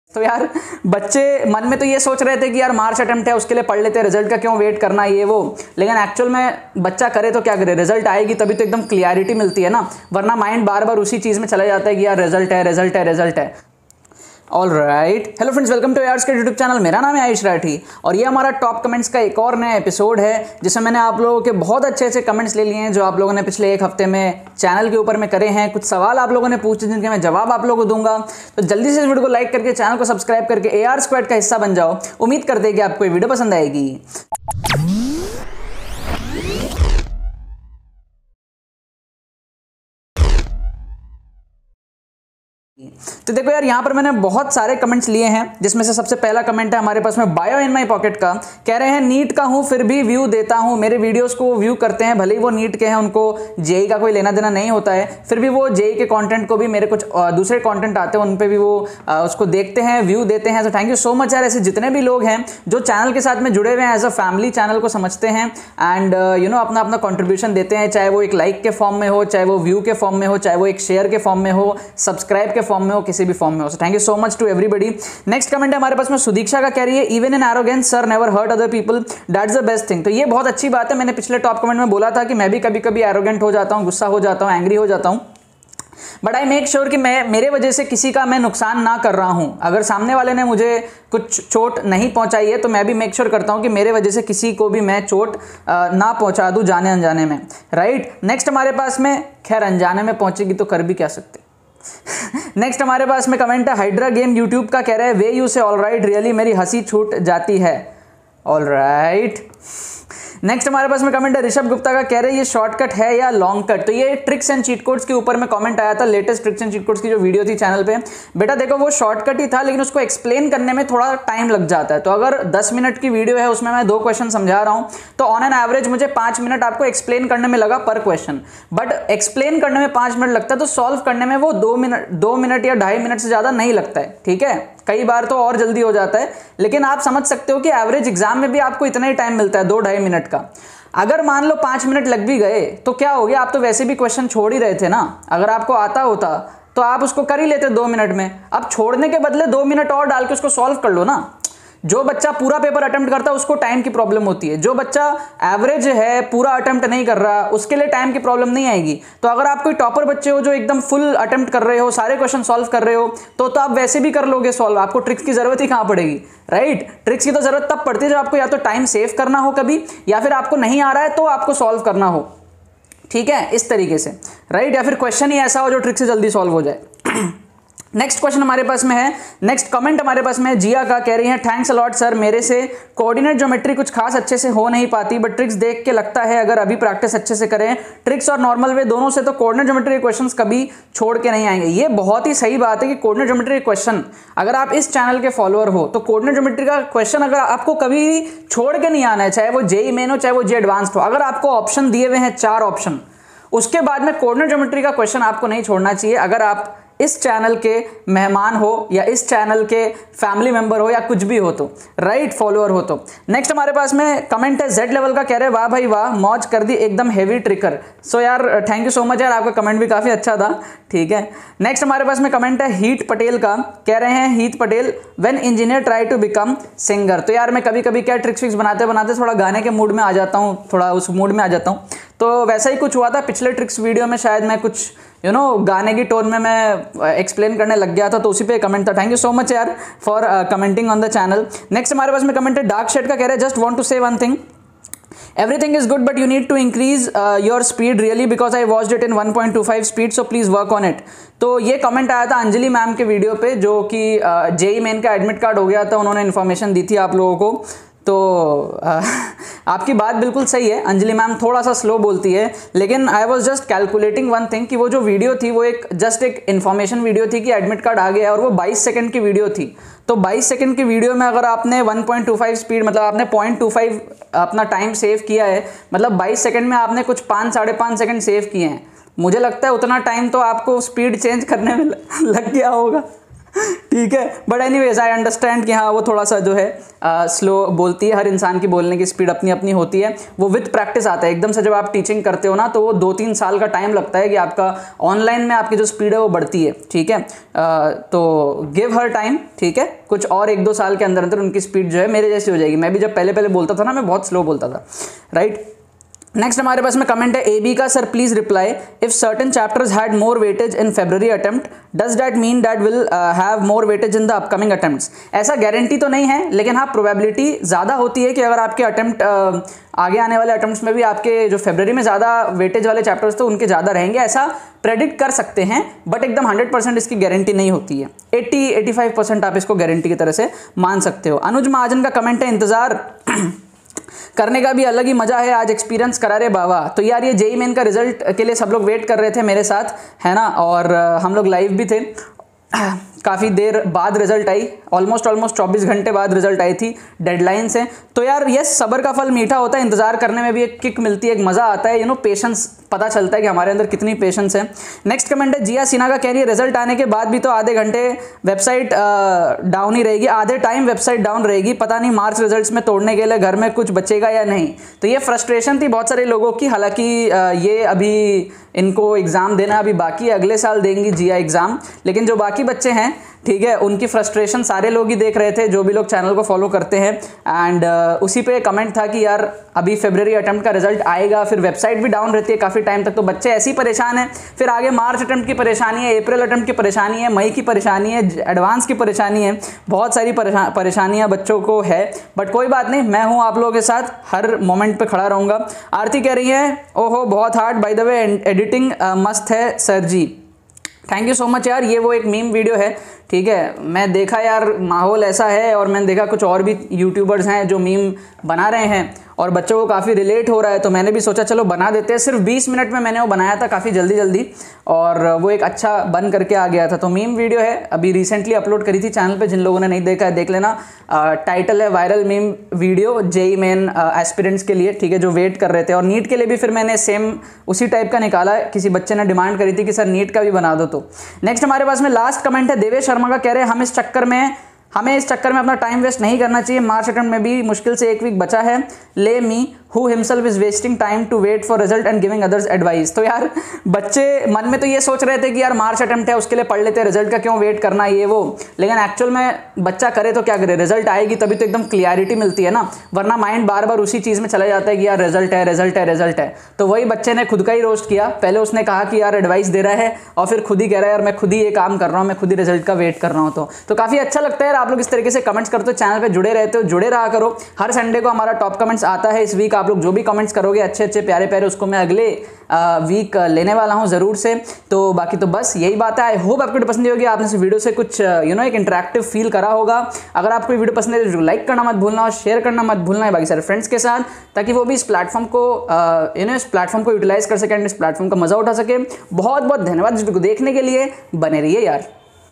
तो यार बच्चे मन में तो ये सोच रहे थे कि यार मार्च अटेम्प्ट है, उसके लिए पढ़ लेते, रिजल्ट का क्यों वेट करना ये वो, लेकिन एक्चुअल में बच्चा करे तो क्या करे, रिजल्ट आएगी तभी तो एकदम क्लियरिटी मिलती है ना, वरना माइंड बार बार उसी चीज़ में चला जाता है कि यार रिजल्ट है रिजल्ट है रिजल्ट है। All right, hello friends, welcome to यार्स के यूट्यूब चैनल। मेरा नाम है आयुष राठी और ये हमारा टॉप कमेंट्स का एक और नया एपिसोड है जिसमें मैंने आप लोगों के बहुत अच्छे अच्छे कमेंट्स ले लिए हैं जो आप लोगों ने पिछले एक हफ्ते में चैनल के ऊपर में करे हैं। कुछ सवाल आप लोगों ने पूछे जिनके मैं जवाब आप लोगों को दूंगा, तो जल्दी से इस वीडियो को लाइक करके चैनल को सब्सक्राइब करके AR स्क्वाड का हिस्सा बन जाओ। उम्मीद करते हैं कि आपको ये वीडियो पसंद आएगी। तो देखो यार, यहाँ पर मैंने बहुत सारे कमेंट्स लिए हैं जिसमें से सबसे पहला कमेंट है हमारे पास में बायो इन माई पॉकेट का। कह रहे हैं नीट का हूँ फिर भी व्यू देता हूँ, मेरे वीडियोस को व्यू करते हैं, भले ही वो नीट के हैं, उनको जेई का कोई लेना देना नहीं होता है, फिर भी वो जेई के कंटेंट को भी, मेरे कुछ दूसरे कंटेंट आते हैं उन पे भी वो उसको देखते हैं, व्यू देते हैं। तो थैंक यू सो मच यार, ऐसे जितने भी लोग हैं जो चैनल के साथ में जुड़े हुए हैं, एज अ फैमिली चैनल को समझते हैं एंड अपना अपना कॉन्ट्रीब्यूशन देते हैं, चाहे वो एक लाइक के फॉर्म में हो, चाहे वो व्यू के फॉर्म में हो, चाहे वो एक शेयर के फॉर्म में हो, सब्सक्राइब के फॉर्म में हो, किसी भी फॉर्म में हो। Thank you so much to everybody. Next comment है हमारे पास में सुदीक्षा का, कह रही है even in arrogance sir never hurt other people, that's the best thing. तो ये बहुत अच्छी बात है। मैंने पिछले टॉप कमेंट में बोला था कि मैं भी कभी कभी एरोगेंट हो जाता हूँ, गुस्सा हो जाता हूँ, एंग्री हो जाता हूँ, बट आई मेक श्योर कि मैं मेरे वजह से किसी का मैं नुकसान ना कर रहा हूं। अगर सामने वाले ने मुझे कुछ चोट नहीं पहुंचाई है तो मैं भी मेक श्योर करता हूं कि मेरे वजह से किसी को भी मैं चोट ना पहुंचा दूं जाने अनजाने में, राइट। नेक्स्ट हमारे पास में, खैर अनजाने में पहुंचेगी तो कर भी क्या सकते। नेक्स्ट हमारे पास में कमेंट है हाइड्रा गेम यूट्यूब का, कह रहे हैं way you say all right really मेरी हंसी छूट जाती है। All right. नेक्स्ट हमारे पास में कमेंट है ऋषभ गुप्ता का, कह रहे हैं ये शॉर्टकट है या लॉन्ग कट। तो ये ट्रिक्स एंड चीट कोड्स के ऊपर में कमेंट आया था, latest tricks and cheat codes की जो वीडियो थी चैनल पे। बेटा देखो वो शॉर्टकट ही था, लेकिन उसको एक्सप्लेन करने में थोड़ा टाइम लग जाता है। तो अगर 10 मिनट की वीडियो है, उसमें मैं 2 क्वेश्चन समझा रहा हूँ, तो ऑन एन एवरेज मुझे 5 मिनट आपको एक्सप्लेन करने में लगा पर क्वेश्चन। बट एक्सप्लेन करने में 5 मिनट लगता है, तो सॉल्व करने में वो 2 मिनट या 2.5 मिनट से ज़्यादा नहीं लगता है, ठीक है। कई बार तो और जल्दी हो जाता है, लेकिन आप समझ सकते हो कि एवरेज एग्जाम में भी आपको इतना ही टाइम मिलता है, 2-2.5 मिनट का। अगर मान लो 5 मिनट लग भी गए तो क्या हो गया, आप तो वैसे भी क्वेश्चन छोड़ ही रहे थे ना। अगर आपको आता होता तो आप उसको कर ही लेते 2 मिनट में। अब छोड़ने के बदले 2 मिनट और डाल के उसको सॉल्व कर लो ना। जो बच्चा पूरा पेपर अटेम्प्ट करता है उसको टाइम की प्रॉब्लम होती है, जो बच्चा एवरेज है, पूरा अटेम्प्ट नहीं कर रहा, उसके लिए टाइम की प्रॉब्लम नहीं आएगी। तो अगर आप कोई टॉपर बच्चे हो जो एकदम फुल अटेम्प्ट कर रहे हो, सारे क्वेश्चन सॉल्व कर रहे हो, तो आप वैसे भी कर लोगे सॉल्व, आपको ट्रिक्स की जरूरत ही कहाँ पड़ेगी, राइट। ट्रिक्स की तो जरूरत तब पड़ती है जब आपको या तो टाइम सेव करना हो कभी, या फिर आपको नहीं आ रहा है तो आपको सॉल्व करना हो, ठीक है, इस तरीके से, राइट। या फिर क्वेश्चन ही ऐसा हो जो ट्रिक से जल्दी सॉल्व हो जाए। नेक्स्ट क्वेश्चन हमारे पास में है, नेक्स्ट कमेंट हमारे पास में जिया का, कह रही हैं थैंक्स अलॉट सर, मेरे से कोऑर्डिनेट ज्योमेट्री कुछ खास अच्छे से हो नहीं पाती, बट ट्रिक्स देख के लगता है अगर अभी प्रैक्टिस अच्छे से करें, ट्रिक्स और नॉर्मल वे दोनों से, तो कोऑर्डिनेट ज्योमेट्री के क्वेश्चंस कभी छोड़ के नहीं आएंगे। ये बहुत ही सही बात है कि कोऑर्डिनेट ज्योमेट्री के क्वेश्चन, अगर आप इस चैनल के फॉलोअर हो तो कोऑर्डिनेट ज्योमेट्री का क्वेश्चन अगर आपको कभी छोड़ के नहीं आना है, चाहे वो जेई मेन हो, चाहे वो जेई एडवांस्ड हो, अगर आपको ऑप्शन दिए हुए हैं 4 ऑप्शन, उसके बाद में कोऑर्डिनेट ज्योमेट्री का क्वेश्चन आपको नहीं छोड़ना चाहिए। अगर आप इस चैनल के मेहमान हो या इस चैनल के फैमिली मेंबर हो या कुछ भी हो तो, राइट, फॉलोअर हो तो। नेक्स्ट हमारे पास में कमेंट है जेड लेवल का, कह रहे वाह भाई वाह, मौज कर दी एकदम हेवी ट्रिकर। सो यार थैंक यू सो मच यार, आपका कमेंट भी काफ़ी अच्छा था, ठीक है। नेक्स्ट हमारे पास में कमेंट है हीत पटेल का, कह रहे हैं Heet Patel when engineer try to become singer. तो यार मैं कभी कभी क्या ट्रिक्स फिक्स बनाते बनाते थोड़ा गाने के मूड में आ जाता हूँ, थोड़ा उस मूड में आ जाता हूँ। तो वैसा ही कुछ हुआ था पिछले ट्रिक्स वीडियो में, शायद मैं कुछ गाने की टोन में मैं एक्सप्लेन करने लग गया था, तो उसी पे कमेंट था। थैंक यू सो मच यार for commenting on the channel. Next हमारे पास में कमेंट है डार्क शेड का, कह रहे हैं just want to say one thing, everything is good but you need to increase your speed really because I watched it in 1.25 speed so please work on it। तो ये comment आया था Anjali ma'am के video पे, जो कि JEE main का admit card हो गया था, उन्होंने इन्फॉर्मेशन दी थी आप लोगों को। तो आपकी बात बिल्कुल सही है, अंजलि मैम थोड़ा सा स्लो बोलती है, लेकिन I was just calculating one thing कि वो जो वीडियो थी वो एक जस्ट एक इन्फॉर्मेशन वीडियो थी कि एडमिट कार्ड आ गया, और वो 22 सेकंड की वीडियो थी। तो 22 सेकंड की वीडियो में अगर आपने 1.25 स्पीड, मतलब आपने 0.25 अपना टाइम सेव किया है, मतलब 22 सेकंड में आपने कुछ 5-5.5 सेकंड सेव किए हैं। मुझे लगता है उतना टाइम तो आपको स्पीड चेंज करने में लग गया होगा। ठीक है, बट एनीवेज आई अंडरस्टैंड कि हाँ वो थोड़ा सा जो है स्लो बोलती है। हर इंसान की बोलने की स्पीड अपनी अपनी होती है, वो विद प्रैक्टिस आता है। एकदम से जब आप टीचिंग करते हो ना तो वो 2-3 साल का टाइम लगता है कि आपका ऑनलाइन में आपकी जो स्पीड है वो बढ़ती है। ठीक है, तो गिव हर टाइम। ठीक है, कुछ और 1-2 साल के अंदर अंदर उनकी स्पीड जो है मेरे जैसी हो जाएगी। मैं भी जब पहले पहले बोलता था ना, मैं बहुत स्लो बोलता था, राइट। नेक्स्ट हमारे पास में कमेंट है AB का, sir please reply if certain chapters had more weightage in February attempt does that mean that will have more weightage in the upcoming attempts. ऐसा गारंटी तो नहीं है, लेकिन हाँ प्रोबेबिलिटी ज़्यादा होती है कि अगर आपके अटेम्प्ट आगे आने वाले अटेम्प्ट्स में भी आपके जो फरवरी में ज़्यादा वेटेज वाले चैप्टर्स थे उनके ज़्यादा रहेंगे, ऐसा प्रेडिक्ट कर सकते हैं। बट एकदम 100% इसकी गारंटी नहीं होती है। 80-85% आप इसको गारंटी की तरह से मान सकते हो। अनुज महाजन का कमेंट है, इंतजार करने का भी अलग ही मजा है, आज एक्सपीरियंस करा रे बाबा। तो यार ये जेईई मेन का रिजल्ट के लिए सब लोग वेट कर रहे थे मेरे साथ, है ना, और हम लोग लाइव भी थे। काफ़ी देर बाद रिजल्ट आई, ऑलमोस्ट 24 घंटे बाद रिजल्ट आई थी डेडलाइन से। तो यार ये सब्र का फल मीठा होता है, इंतजार करने में भी एक किक मिलती है, एक मज़ा आता है, यू नो पेशेंस, पता चलता है कि हमारे अंदर कितनी पेशेंस है। नेक्स्ट कमेंट है जिया सिन्हा का, कह रही है रिजल्ट आने के बाद भी तो आधे घंटे वेबसाइट डाउन ही रहेगी, आधे टाइम वेबसाइट डाउन रहेगी, पता नहीं मार्च रिजल्ट्स में तोड़ने के लिए घर में कुछ बचेगा या नहीं। तो ये फ्रस्ट्रेशन थी बहुत सारे लोगों की। हालांकि ये अभी इनको एग्ज़ाम देना अभी बाकी है, अगले साल देंगी जिया एग्ज़ाम, लेकिन जो बाकी बच्चे हैं, ठीक है, उनकी फ्रस्ट्रेशन सारे लोग ही देख रहे थे, जो भी लोग चैनल को फॉलो करते हैं। एंड उसी पे कमेंट था कि यार अभी फरवरी अटेम्प्ट का रिजल्ट आएगा, फिर वेबसाइट भी डाउन रहती है काफ़ी टाइम तक, तो बच्चे ऐसे ही परेशान हैं। फिर आगे मार्च अटेम्प्ट की परेशानी है, अप्रैल अटेम्प्ट की परेशानी है, मई की परेशानी है, एडवांस की परेशानी है, बहुत सारी परेशानियाँ बच्चों को है। बट कोई बात नहीं, मैं हूँ आप लोगों के साथ, हर मोमेंट पर खड़ा रहूँगा। आरती कह रही है ओहो बहुत hard, by the way editing मस्त है sir ji. Thank you so much यार। ये वो एक मीम वीडियो है, ठीक है, मैं देखा यार माहौल ऐसा है, और मैंने देखा कुछ और भी यूट्यूबर्स हैं जो मीम बना रहे हैं और बच्चों को काफ़ी रिलेट हो रहा है, तो मैंने भी सोचा चलो बना देते हैं। सिर्फ 20 मिनट में मैंने वो बनाया था, काफ़ी जल्दी, और वो एक अच्छा बन करके आ गया था। तो मीम वीडियो है, अभी रिसेंटली अपलोड करी थी चैनल पे, जिन लोगों ने नहीं देखा है देख लेना। टाइटल है viral meme video JEE Main aspirants के लिए, ठीक है, जो वेट कर रहे थे। और नीट के लिए भी फिर मैंने सेम उसी टाइप का निकाला, किसी बच्चे ने डिमांड करी थी कि सर नीट का भी बना दो। तो नेक्स्ट हमारे पास में लास्ट कमेंट है देवेश शर्मा का, कह रहे हैं हमें इस चक्कर में अपना टाइम वेस्ट नहीं करना चाहिए। मार्च अटेम्प्ट में भी मुश्किल से 1 वीक बचा है। Le me who himself is wasting time to wait for result and giving others advice. तो यार बच्चे मन में तो ये सोच रहे थे कि यार मार्च अटेम्प्ट है, उसके लिए पढ़ लेते हैं, रिजल्ट का क्यों वेट करना, ये वो। लेकिन एक्चुअल में बच्चा करे तो क्या करे, रिजल्ट आएगी तभी तो एकदम क्लियरिटी मिलती है ना, वरना माइंड बार बार उसी चीज़ में चला जाता है कि यार रिजल्ट है। तो वही बच्चे ने खुद का ही रोस्ट किया। पहले उसने कहा कि यार एडवाइस दे रहा है, और फिर खुद ही कह रहा है यार मैं खुद ही ये काम कर रहा हूँ, मैं खुद ही रिजल्ट का वेट कर रहा हूँ। तो काफ़ी अच्छा लगता है यार, आप लोग इस तरीके से कमेंट्स करते हो, चैनल पे जुड़े रहते हो, जुड़े रहा करो। हर संडे को हमारा टॉप कमेंट्स आता है। इस वीक आप लोग जो भी कमेंट्स करोगे अच्छे प्यारे, उसको मैं अगले वीक लेने वाला हूं जरूर से। तो बाकी तो बस यही बात है। आई होप आपको पसंद होगी, आपने इस वीडियो से कुछ एक इंटरेक्टिव फील करा होगा। अगर आपको वीडियो पसंद है तो लाइक करना मत भूलना, और शेयर करना मत भूलना है बाकी सारे फ्रेंड्स के साथ, ताकि वो भी इस प्लेटफॉर्म को इस प्लेटफॉर्म को यूटिलाइज कर सकें, इस प्लेटफॉर्म का मजा उठा सके। बहुत बहुत धन्यवाद इस वीडियो को देखने के लिए, बने रहिए यार।